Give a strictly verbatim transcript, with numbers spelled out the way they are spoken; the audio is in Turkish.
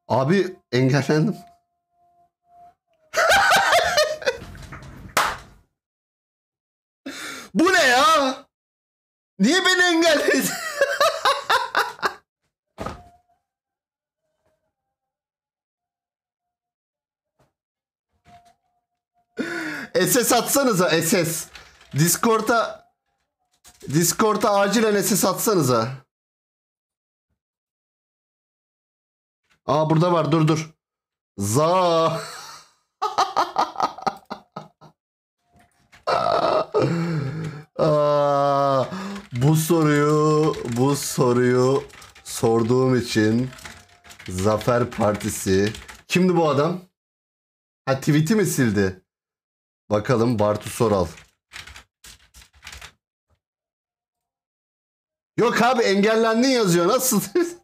Abi engellendim. Bu ne ya? Niye beni engelledin? S S atsanıza S S. Discord'a Discord'a acilen S S atsanıza. Aa burada var, dur dur. Za. Aa, bu soruyu bu soruyu sorduğum için Zafer Partisi. Kimdi bu adam? Ha, tweet'i mi sildi? Bakalım, Bartu Soral. Yok abi, engellendin yazıyor. Nasıl?